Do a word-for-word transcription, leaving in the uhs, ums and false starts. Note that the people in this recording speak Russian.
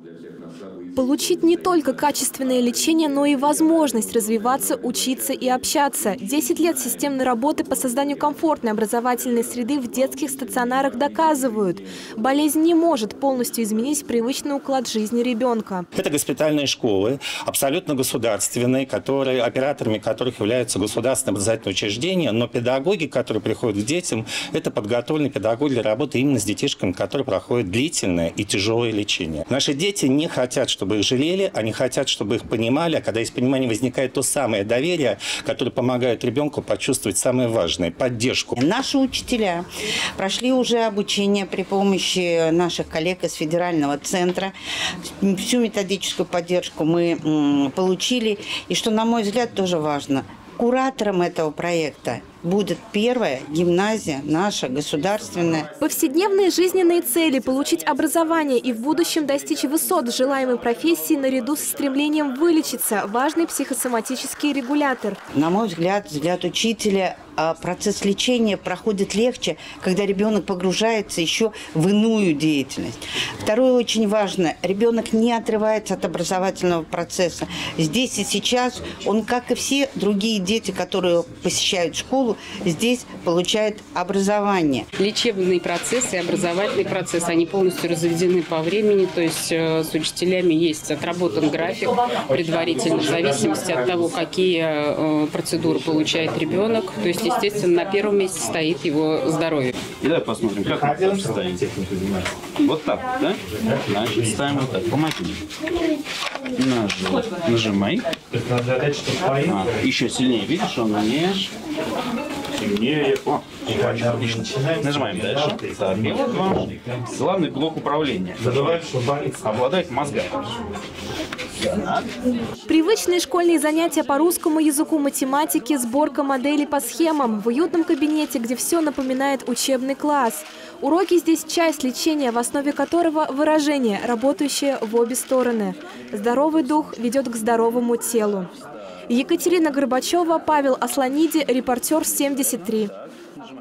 Получить не только качественное лечение, но и возможность развиваться, учиться и общаться. Десять лет системной работы по созданию комфортной образовательной среды в детских стационарах доказывают, болезнь не может полностью изменить привычный уклад жизни ребенка. Это госпитальные школы, абсолютно государственные, которые, операторами которых являются государственные образовательные учреждения, но педагоги, которые приходят к детям, это подготовленные педагоги для работы именно с детишками, которые проходят длительное и тяжелое лечение. Наши дети не хотят, чтобы их жалели, они хотят, чтобы их понимали, а когда есть понимание, возникает то самое доверие, которое помогает ребенку почувствовать самое важное – поддержку. Наши учителя прошли уже обучение при помощи наших коллег из федерального центра. Всю методическую поддержку мы получили. И что, на мой взгляд, тоже важно, куратором этого проекта будет первая гимназия наша, государственная. Повседневные жизненные цели – получить образование и в будущем достичь высот желаемой профессии наряду с стремлением вылечиться – важный психосоматический регулятор. На мой взгляд, взгляд учителя, процесс лечения проходит легче, когда ребенок погружается еще в иную деятельность. Второе очень важно – ребенок не отрывается от образовательного процесса. Здесь и сейчас он, как и все другие дети, которые посещают школу, здесь получает образование. Лечебный процесс и образовательный процесс, они полностью разведены по времени, то есть э, с учителями есть отработан график предварительно, в зависимости от того, какие э, процедуры получает ребенок. То есть, естественно, на первом месте стоит его здоровье. И давай посмотрим, как мы ставим. Вот так, да? Значит, ставим вот так. Помоги. Нажимай. Нажимай. А, еще сильнее. Видишь, он не... Сильнее. О, отлично. Нажимаем дальше. Так, и вот вам главный блок управления. Обладает мозгами. Привычные школьные занятия по русскому языку, математике, сборка моделей по схемам в уютном кабинете, где все напоминает учебный класс. Уроки здесь часть лечения, в основе которого выражение, работающее в обе стороны. Здоровый дух ведет к здоровому телу. Екатерина Горбачева, Павел Асланиди, репортер семьдесят три.